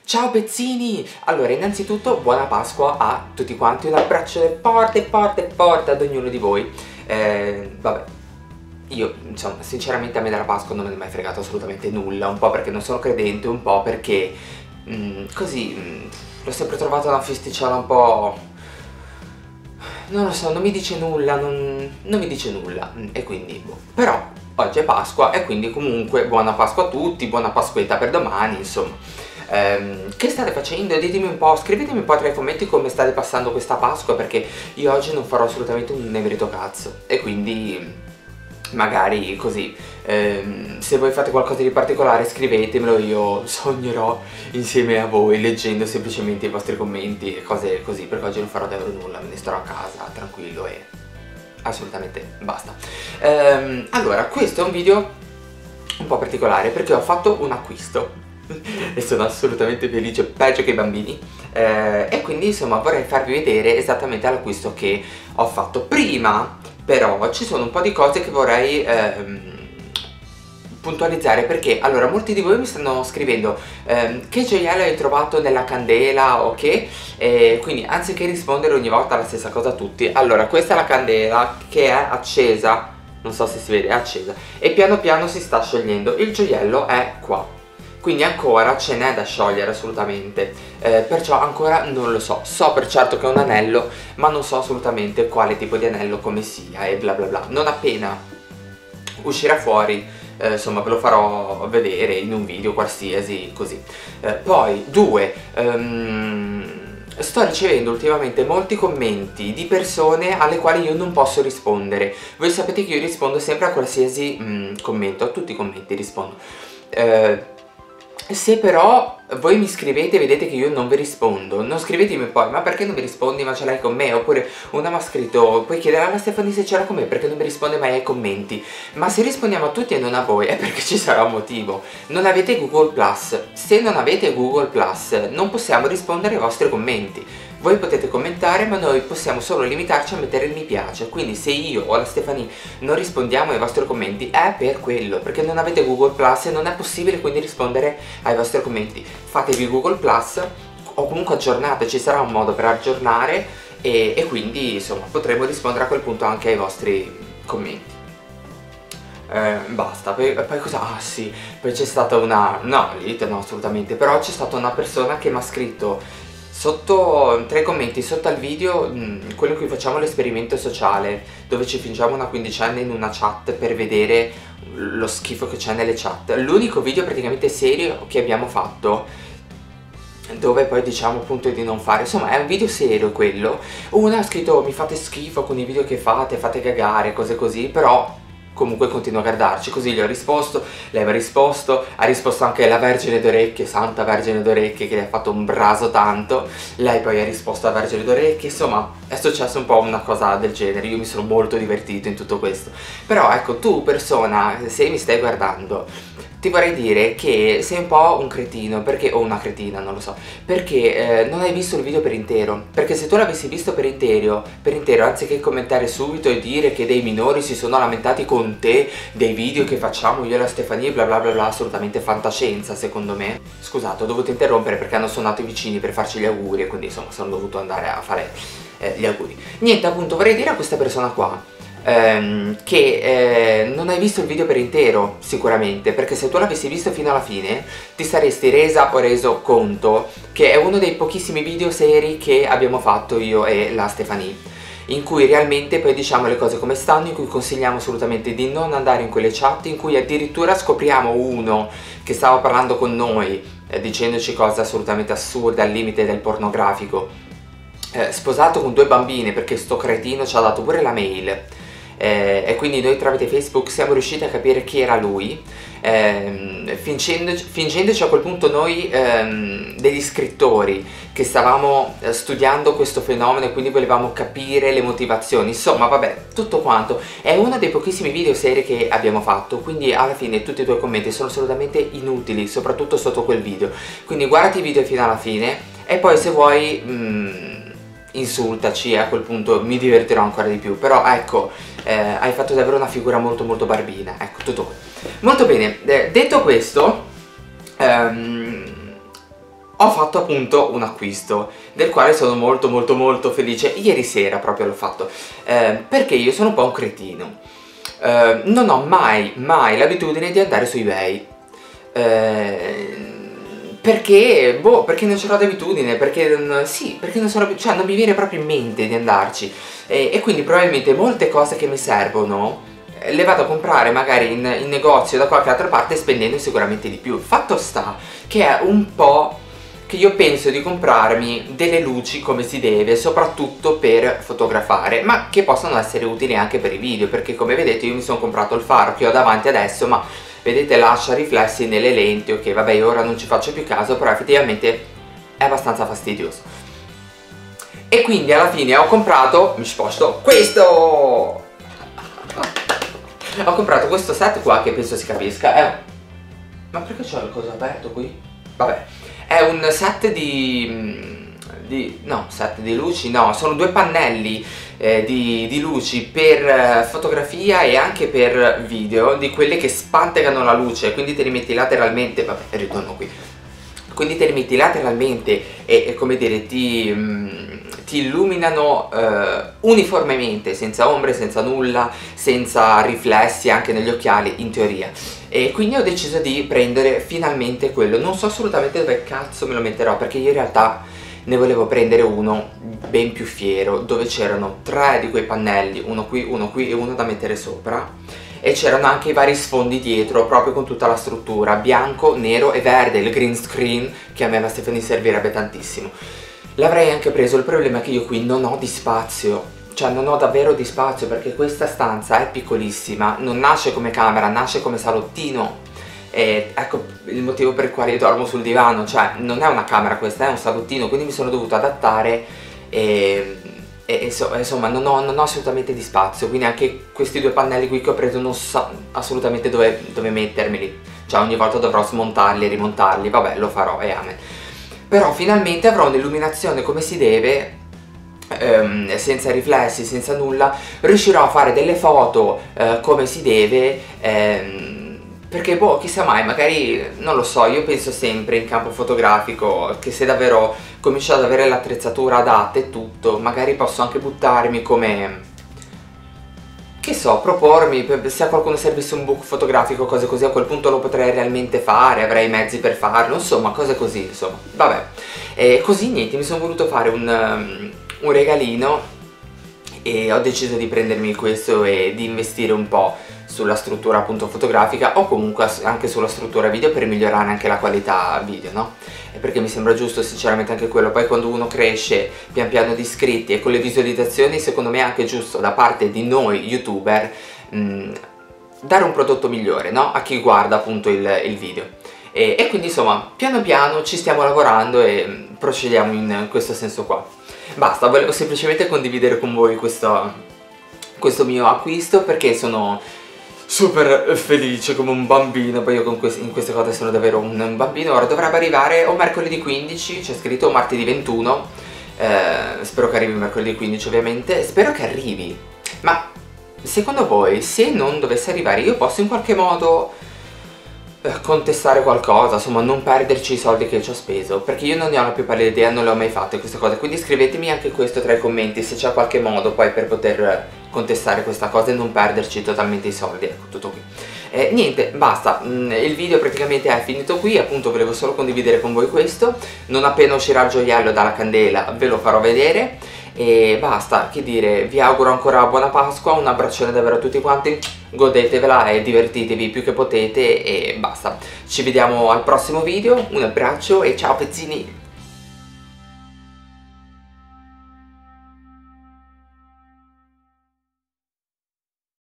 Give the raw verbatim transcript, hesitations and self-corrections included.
Ciao pezzini! Allora, innanzitutto buona Pasqua a tutti quanti, un abbraccio forte, forte, forte ad ognuno di voi. Eh, vabbè, io, insomma, sinceramente a me della Pasqua non me ne è mai fregato assolutamente nulla, un po' perché non sono credente, un po' perché mh, così mh, l'ho sempre trovata una festicciata un po'... non lo so, non mi dice nulla, non, non mi dice nulla, e quindi, boh. Però oggi è Pasqua e quindi comunque buona Pasqua a tutti, buona Pasquetta per domani, insomma. Um, che state facendo? Ditemi un po', scrivetemi un po' tra i commenti come state passando questa Pasqua, perché io oggi non farò assolutamente un negrito cazzo e quindi magari così um, se voi fate qualcosa di particolare scrivetemelo, io sognerò insieme a voi leggendo semplicemente i vostri commenti e cose così, perché oggi non farò davvero nulla, me ne starò a casa tranquillo e assolutamente basta. Um, allora, questo è un video un po' particolare perché ho fatto un acquisto e sono assolutamente felice, peggio che i bambini, eh, e quindi insomma vorrei farvi vedere esattamente l'acquisto che ho fatto. Prima però ci sono un po' di cose che vorrei ehm, puntualizzare, perché allora molti di voi mi stanno scrivendo ehm, che gioiello hai trovato nella candela o che, e quindi anziché rispondere ogni volta la stessa cosa a tutti, allora questa è la candela che è accesa, non so se si vede, è accesa e piano piano si sta sciogliendo, il gioiello è qua. Quindi ancora ce n'è da sciogliere assolutamente, eh, perciò ancora non lo so. So per certo che è un anello, ma non so assolutamente quale tipo di anello, come sia e bla bla bla. Non appena uscirà fuori, eh, insomma ve lo farò vedere in un video qualsiasi, così. Eh, poi, due, um, sto ricevendo ultimamente molti commenti di persone alle quali io non posso rispondere. Voi sapete che io rispondo sempre a qualsiasi mm, commento, a tutti i commenti rispondo. Eh, Se però voi mi scrivete e vedete che io non vi rispondo, non scrivetemi poi ma perché non mi rispondi, ma ce l'hai con me? Oppure una mi ha scritto puoi chiedere alla Stefani se ce l'ha con me perché non mi risponde mai ai commenti. Ma se rispondiamo a tutti e non a voi è perché ci sarà un motivo. Non avete Google Plus. Se non avete Google Plus non possiamo rispondere ai vostri commenti. Voi potete commentare ma noi possiamo solo limitarci a mettere il mi piace. Quindi se io o la Stefani non rispondiamo ai vostri commenti è per quello, perché non avete Google Plus e non è possibile quindi rispondere ai vostri commenti. Fatevi Google Plus o comunque aggiornate, ci sarà un modo per aggiornare e, e quindi insomma potremo rispondere a quel punto anche ai vostri commenti. Eh, basta, poi, poi cosa? Ah sì, poi c'è stata una... no, lite no assolutamente, però c'è stata una persona che mi ha scritto sotto, tra i commenti sotto al video, mh, quello in cui facciamo l'esperimento sociale, dove ci fingiamo una quindicenne in una chat per vedere lo schifo che c'è nelle chat. L'unico video praticamente serio che abbiamo fatto, dove poi diciamo appunto di non fare, insomma è un video serio quello. Una ha scritto mi fate schifo con i video che fate, fate cagare, cose così, però comunque continua a guardarci, così gli ho risposto, lei mi ha risposto, ha risposto anche la Vergine d'Orecchie, Santa Vergine d'Orecchie che gli ha fatto un braso tanto, lei poi ha risposto alla Vergine d'Orecchie, insomma è successo un po' una cosa del genere, io mi sono molto divertito in tutto questo. Però ecco, tu persona, se mi stai guardando, ti vorrei dire che sei un po' un cretino, perché, o una cretina, non lo so, perché eh, non hai visto il video per intero. Perché se tu l'avessi visto per intero, per intero, anziché commentare subito e dire che dei minori si sono lamentati con te dei video che facciamo io e la Stefania, bla bla bla bla, assolutamente fantascienza secondo me. Scusate, ho dovuto interrompere perché hanno suonato i vicini per farci gli auguri e quindi insomma sono dovuto andare a fare eh, gli auguri. Niente, appunto, vorrei dire a questa persona qua Ehm, che eh, non hai visto il video per intero sicuramente, perché se tu l'avessi visto fino alla fine ti saresti resa o reso conto che è uno dei pochissimi video seri che abbiamo fatto io e la Stefani, in cui realmente poi diciamo le cose come stanno, in cui consigliamo assolutamente di non andare in quelle chat, in cui addirittura scopriamo uno che stava parlando con noi eh, dicendoci cose assolutamente assurde al limite del pornografico, eh, sposato con due bambine, perché sto cretino ci ha dato pure la mail. Eh, e quindi noi tramite Facebook siamo riusciti a capire chi era lui, ehm, fingendoci, fingendoci a quel punto noi ehm, degli scrittori che stavamo eh, studiando questo fenomeno e quindi volevamo capire le motivazioni. Insomma vabbè, tutto quanto è uno dei pochissimi video seri che abbiamo fatto, quindi alla fine tutti i tuoi commenti sono assolutamente inutili, soprattutto sotto quel video. Quindi guardati i video fino alla fine e poi se vuoi mm, insultaci e a quel punto mi divertirò ancora di più. Però ecco, eh, hai fatto davvero una figura molto molto barbina, ecco, tutto molto bene. Eh, detto questo, ehm, ho fatto appunto un acquisto del quale sono molto molto molto felice. Ieri sera proprio l'ho fatto, eh, perché io sono un po' un cretino, eh, non ho mai mai l'abitudine di andare su eBay, eh, perché, boh, perché non ce l'ho d'abitudine, perché sì, perché non, sono, cioè, non mi viene proprio in mente di andarci, e, e quindi probabilmente molte cose che mi servono le vado a comprare magari in, in negozio da qualche altra parte, spendendo sicuramente di più. Fatto sta che è un po' che io penso di comprarmi delle luci come si deve, soprattutto per fotografare, ma che possono essere utili anche per i video, perché come vedete io mi sono comprato il faro che ho davanti adesso, ma vedete lascia riflessi nelle lenti, ok vabbè io ora non ci faccio più caso, però effettivamente è abbastanza fastidioso. E quindi alla fine ho comprato, mi sposto, questo! Ho comprato questo set qua che penso si capisca, è... ma perché c'ho il coso aperto qui? Vabbè, è un set di... di no, set di luci, no, sono due pannelli eh, di, di luci per eh, fotografia e anche per video, di quelle che spantecano la luce, quindi te li metti lateralmente, vabbè, ritorno qui, quindi te li metti lateralmente e, e come dire, ti... Mm, ti illuminano eh, uniformemente, senza ombre, senza nulla, senza riflessi anche negli occhiali, in teoria. E quindi ho deciso di prendere finalmente quello. Non so assolutamente dove cazzo me lo metterò, perché io in realtà ne volevo prendere uno ben più fiero, dove c'erano tre di quei pannelli, uno qui, uno qui e uno da mettere sopra, e c'erano anche i vari sfondi dietro, proprio con tutta la struttura, bianco, nero e verde, il green screen, che a me la Stephanie servirebbe tantissimo. L'avrei anche preso, il problema è che io qui non ho di spazio, cioè non ho davvero di spazio, perché questa stanza è piccolissima, non nasce come camera, nasce come salottino, e ecco il motivo per il quale io dormo sul divano, cioè non è una camera questa, è un salottino, quindi mi sono dovuto adattare e, e insomma non ho, non ho assolutamente di spazio, quindi anche questi due pannelli qui che ho preso non so assolutamente dove, dove mettermeli, cioè ogni volta dovrò smontarli e rimontarli, vabbè lo farò e amen. Però finalmente avrò un'illuminazione come si deve, ehm, senza riflessi, senza nulla, riuscirò a fare delle foto eh, come si deve, ehm, perché boh, chissà mai, magari, non lo so, io penso sempre in campo fotografico che se davvero comincio ad avere l'attrezzatura adatta e tutto, magari posso anche buttarmi come... che so, propormi, se a qualcuno servisse un book fotografico, cose così, a quel punto lo potrei realmente fare, avrei i mezzi per farlo, insomma, cose così, insomma, vabbè. E così niente, mi sono voluto fare un, um, un regalino e ho deciso di prendermi questo e di investire un po' sulla struttura appunto fotografica o comunque anche sulla struttura video per migliorare anche la qualità video, no? Perché mi sembra giusto sinceramente anche quello. Poi quando uno cresce pian piano di iscritti e con le visualizzazioni, secondo me è anche giusto da parte di noi youtuber mh, dare un prodotto migliore, no? A chi guarda appunto il, il video e, e quindi insomma piano piano ci stiamo lavorando e mh, procediamo in questo senso qua. Basta, volevo semplicemente condividere con voi questo, questo mio acquisto, perché sono super felice come un bambino. Poi io con quest in queste cose sono davvero un bambino. Ora dovrebbe arrivare o mercoledì quindici, c'è scritto, o martedì ventuno, eh, spero che arrivi mercoledì quindici ovviamente, spero che arrivi. Ma secondo voi, se non dovesse arrivare, io posso in qualche modo eh, contestare qualcosa, insomma non perderci i soldi che ci ho speso, perché io non ne ho la più pallida idea, non le ho mai fatte queste cose, quindi scrivetemi anche questo tra i commenti se c'è qualche modo poi per poter contestare questa cosa e non perderci totalmente i soldi. Ecco, tutto qui. Eh, niente, basta, mm, il video praticamente è finito qui, appunto volevo solo condividere con voi questo, non appena uscirà il gioiello dalla candela ve lo farò vedere e basta, che dire, vi auguro ancora buona Pasqua, un abbraccione davvero a tutti quanti, godetevela e divertitevi più che potete e basta, ci vediamo al prossimo video, un abbraccio e ciao pezzini!